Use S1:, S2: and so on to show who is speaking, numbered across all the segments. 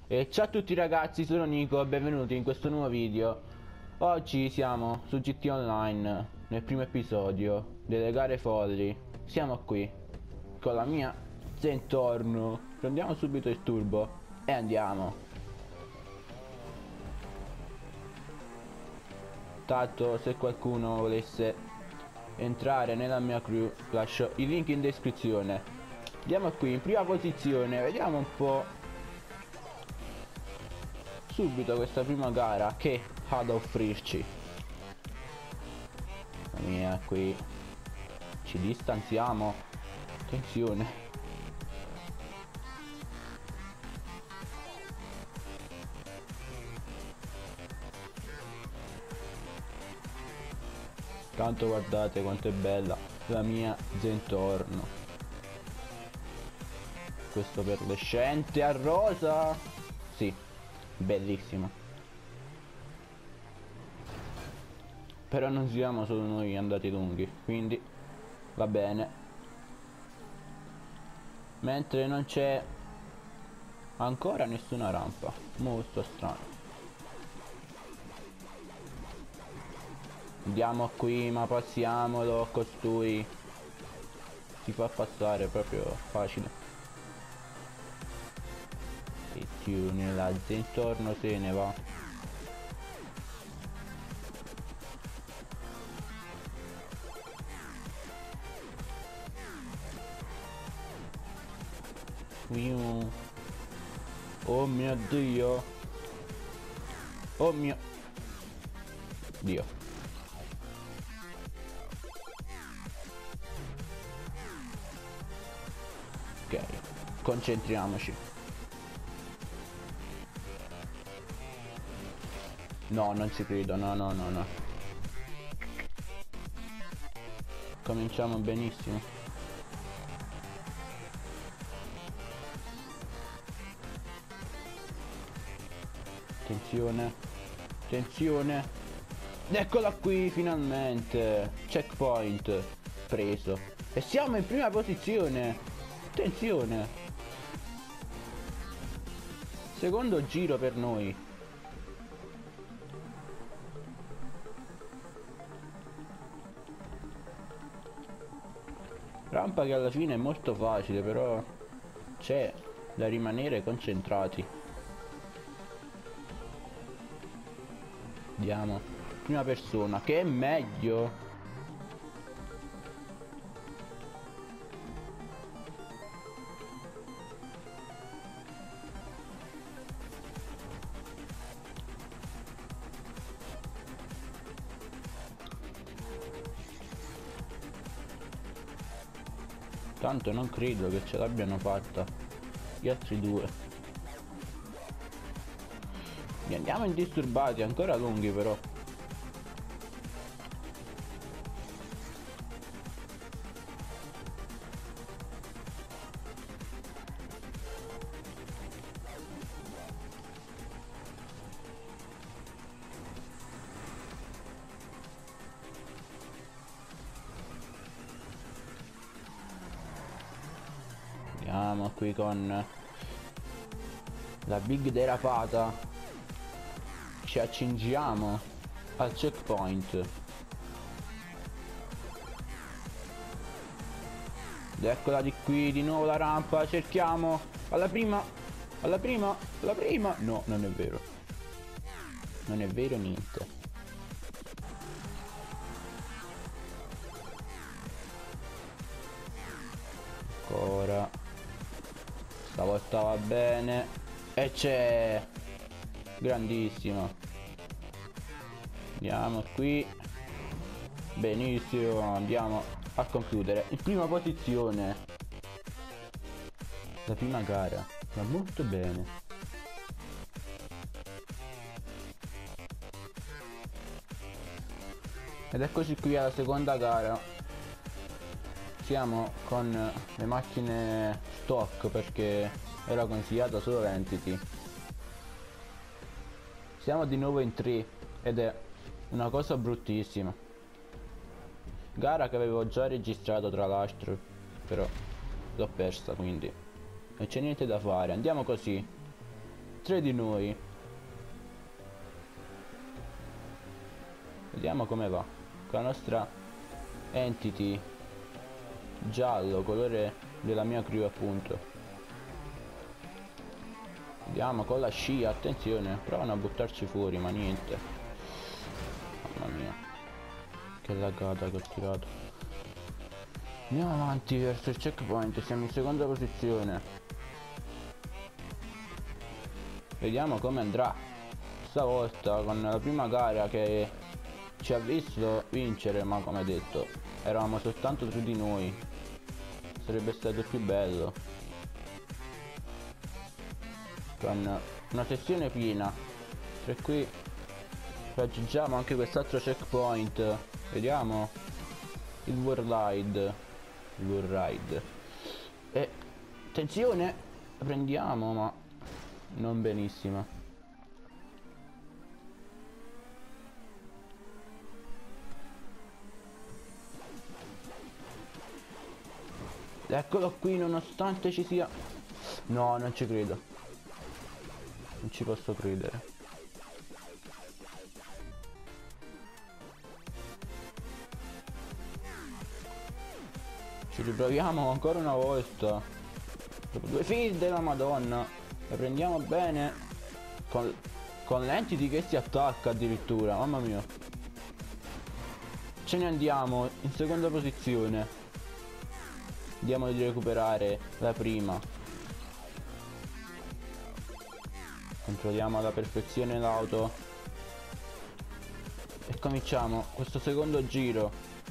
S1: E ciao a tutti ragazzi, sono Nico e benvenuti in questo nuovo video. Oggi siamo su GT Online, nel primo episodio delle gare folli. Siamo qui, con la mia Zentorno. Prendiamo subito il turbo e andiamo. Tanto se qualcuno volesse entrare nella mia crew, lascio il link in descrizione. Andiamo qui in prima posizione, vediamo un po' subito questa prima gara che ha da offrirci. Mamma mia, qui ci distanziamo. Attenzione. Tanto guardate quanto è bella la mia Zentorno. Questo perlescente a rosa. Sì, bellissimo. Però non siamo solo noi andati lunghi, quindi va bene. Mentre non c'è ancora nessuna rampa. Molto strano. Andiamo qui, ma passiamolo. Costui si fa passare proprio facile. E più nella Zentorno se ne va. Oh mio Dio. Oh mio Dio. Ok, concentriamoci. No, non ci credo, no, no, no, no. Cominciamo benissimo. Attenzione. Attenzione. Eccola qui finalmente. Checkpoint preso. E siamo in prima posizione. Attenzione. Secondo giro per noi. Rampa che alla fine è molto facile, però c'è da rimanere concentrati. Andiamo. Prima persona, che è meglio. Tanto non credo che ce l'abbiano fatta gli altri due. Andiamo indisturbati, ancora lunghi però. Andiamo qui con la big derapata. Ci accingiamo al checkpoint. Ed eccola di qui, di nuovo la rampa. Cerchiamo. Alla prima. Alla prima. Alla prima. No, non è vero. Non è vero niente. Ancora. Stavolta va bene. E c'è. Grandissimo. Andiamo qui. Benissimo. Andiamo a concludere in prima posizione la prima gara. Va molto bene. Ed eccoci qui alla seconda gara. Siamo con le macchine stock perché era consigliato solo l'entity. Siamo di nuovo in 3 ed è una cosa bruttissima. Gara che avevo già registrato tra l'altro, però l'ho persa, quindi non c'è niente da fare. Andiamo così. 3 di noi. Vediamo come va. Con la nostra entity giallo, colore della mia crew appunto. Vediamo con la scia, attenzione, provano a buttarci fuori, ma niente. Mamma mia, che laggata che ho tirato. Andiamo avanti verso il checkpoint, siamo in seconda posizione. Vediamo come andrà. Stavolta con la prima gara che ci ha visto vincere, ma come detto, eravamo soltanto 3 di noi. Sarebbe stato più bello. Con una sessione piena. E qui raggiungiamo anche quest'altro checkpoint. Vediamo il World Ride. E attenzione, la prendiamo, ma non benissimo. Eccolo qui, nonostante ci sia... No, non ci credo. Non ci posso credere. Ci riproviamo ancora una volta. Dopo 2 fill della Madonna. La prendiamo bene. Con l'entity che si attacca addirittura. Mamma mia. Ce ne andiamo in seconda posizione. Andiamo di recuperare la prima. Controlliamo alla perfezione l'auto. E cominciamo questo secondo giro.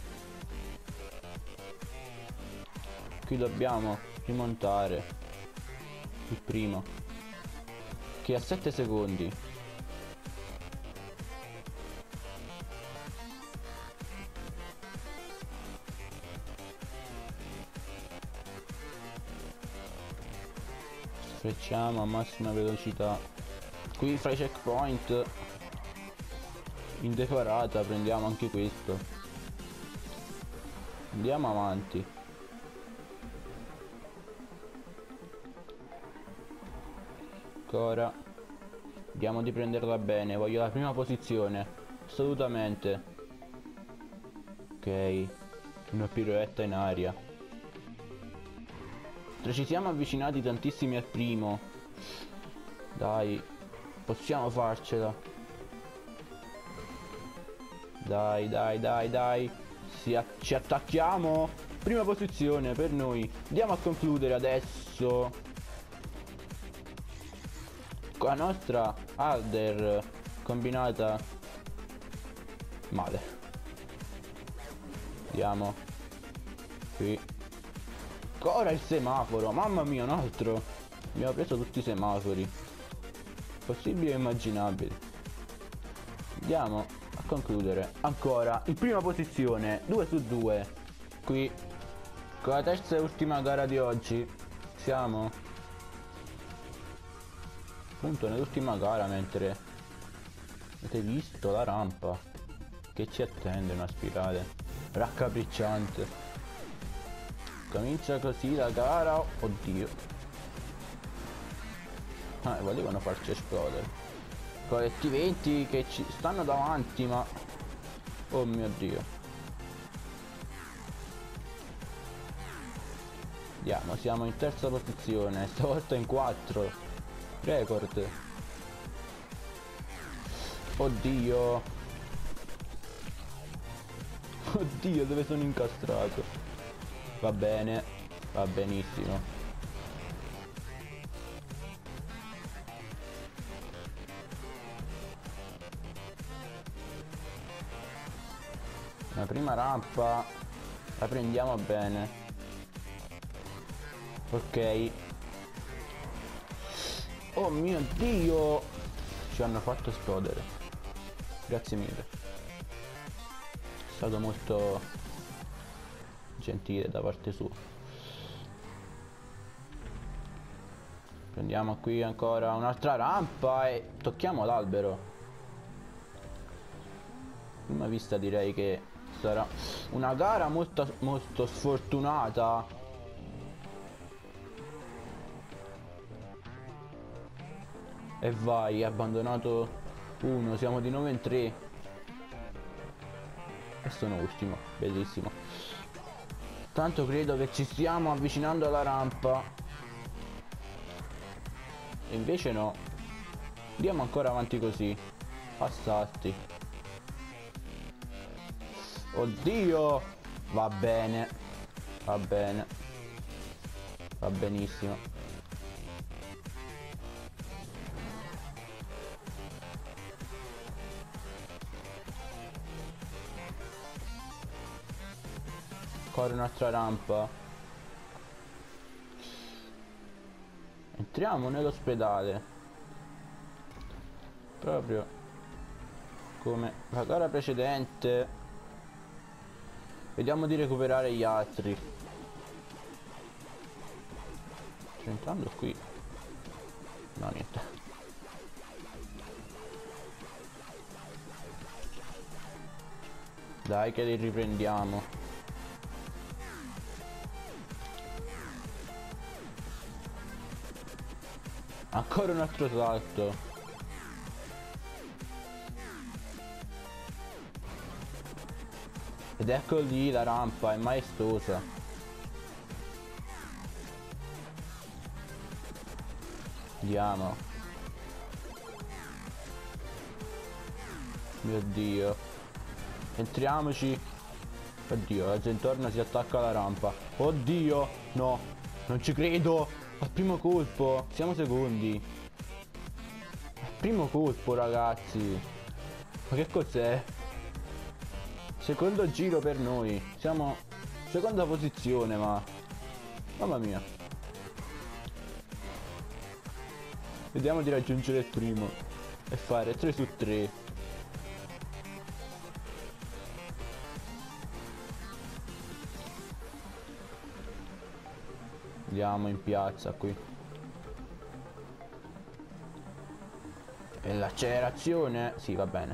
S1: Qui dobbiamo rimontare il primo, che ha 7 secondi. Sfrecciamo a massima velocità. Qui fra i checkpoint in decorata prendiamo anche questo. Andiamo avanti. Ancora. Vediamo di prenderla bene. Voglio la prima posizione. Assolutamente. Ok. Una piroetta in aria. Ci siamo avvicinati tantissimi al primo. Dai. Possiamo farcela. Dai, dai, dai, dai. Ci attacchiamo. Prima posizione per noi. Andiamo a concludere adesso con la nostra Alder combinata male. Andiamo. Qui. Ancora il semaforo. Mamma mia, un altro. Abbiamo preso tutti i semafori. Possibile e immaginabile. Andiamo a concludere. Ancora in prima posizione. 2 su 2. Qui. Con la terza e ultima gara di oggi. Siamo appunto nell'ultima gara, mentre avete visto la rampa che ci attende, una spirale raccapricciante. Comincia così la gara. Oddio. Volevano farci esplodere con i T20 che ci stanno davanti, ma oh mio dio. Andiamo, siamo in terza posizione, stavolta in 4. Record. Oddio. Oddio, dove sono incastrato. Va bene, va benissimo. La prima rampa la prendiamo bene. Ok. Oh mio dio. Ci hanno fatto esplodere. Grazie mille. È stato molto gentile da parte sua. Prendiamo qui ancora un'altra rampa e tocchiamo l'albero. Prima vista direi che sarà una gara molto sfortunata. E vai, abbandonato uno, siamo di 9 in 3. E sono ultimo, bellissimo. Tanto credo che ci stiamo avvicinando alla rampa. E invece no. Andiamo ancora avanti così. A salti. Oddio. Va bene. Va bene. Va benissimo. Ancora un'altra rampa. Entriamo nell'ospedale. Proprio come la gara precedente. Vediamo di recuperare gli altri. Sto entrando qui. No, niente. Dai che li riprendiamo. Ancora un altro salto. Ed ecco lì la rampa, è maestosa. Andiamo. Mio Dio. Entriamoci. Oddio, la Zentorna si attacca alla rampa. Oddio, no, non ci credo. Al primo colpo, siamo secondi. Al primo colpo, ragazzi. Ma che cos'è? Secondo giro per noi. Siamo seconda posizione, ma mamma mia. Vediamo di raggiungere il primo e fare 3 su 3. Andiamo in piazza qui. E l'accelerazione? Sì, va bene.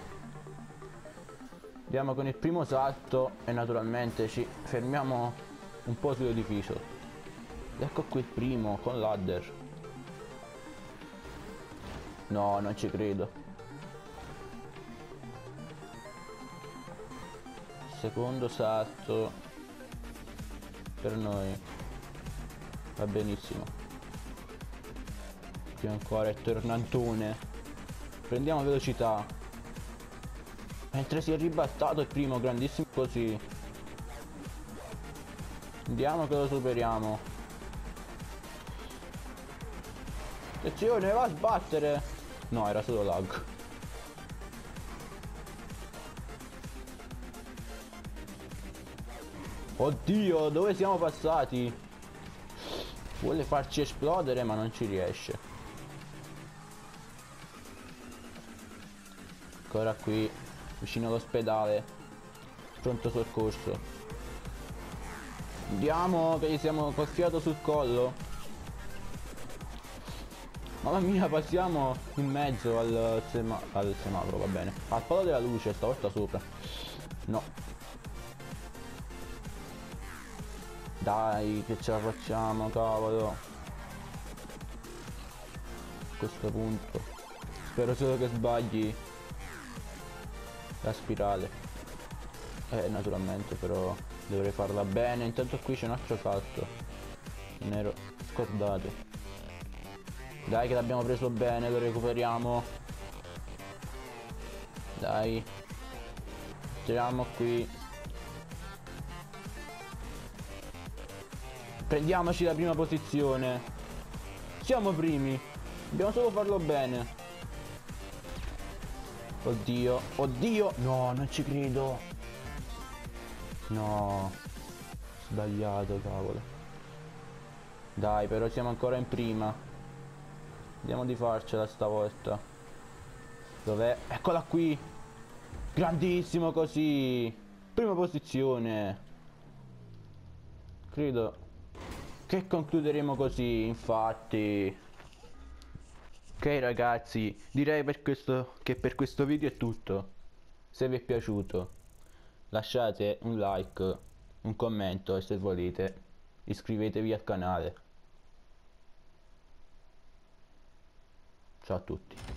S1: Andiamo con il primo salto e naturalmente ci fermiamo un po' sull'edificio. Ecco qui il primo con ladder. No, non ci credo. Secondo salto per noi. Va benissimo. Qui ancora il tornantone. Prendiamo velocità. Mentre si è ribaltato il primo, grandissimo così. Andiamo che lo superiamo. Attenzione, va a sbattere. No, era solo lag. Oddio, dove siamo passati? Vuole farci esplodere ma non ci riesce. Ancora qui, vicino all'ospedale. Pronto soccorso. Andiamo che gli siamo col fiato sul collo. Mamma mia, passiamo in mezzo al semaforo, va bene. Al palo della luce, stavolta sopra. No. Dai, che ce la facciamo, cavolo. A questo punto. Spero solo che sbagli la spirale. Naturalmente, però dovrei farla bene. Intanto qui c'è un altro salto. Me ne ero scordato. Dai che l'abbiamo preso bene, lo recuperiamo. Dai. Entriamo qui. Prendiamoci la prima posizione. Siamo primi. Dobbiamo solo farlo bene. Oddio. Oddio. No, non ci credo. No. Sbagliato, cavolo. Dai, però siamo ancora in prima. Vediamo di farcela stavolta. Dov'è? Eccola qui. Grandissimo così. Prima posizione. Credo che concluderemo così, infatti. Ok ragazzi, direi che per questo video è tutto. Se vi è piaciuto lasciate un like, un commento e se volete iscrivetevi al canale. Ciao a tutti.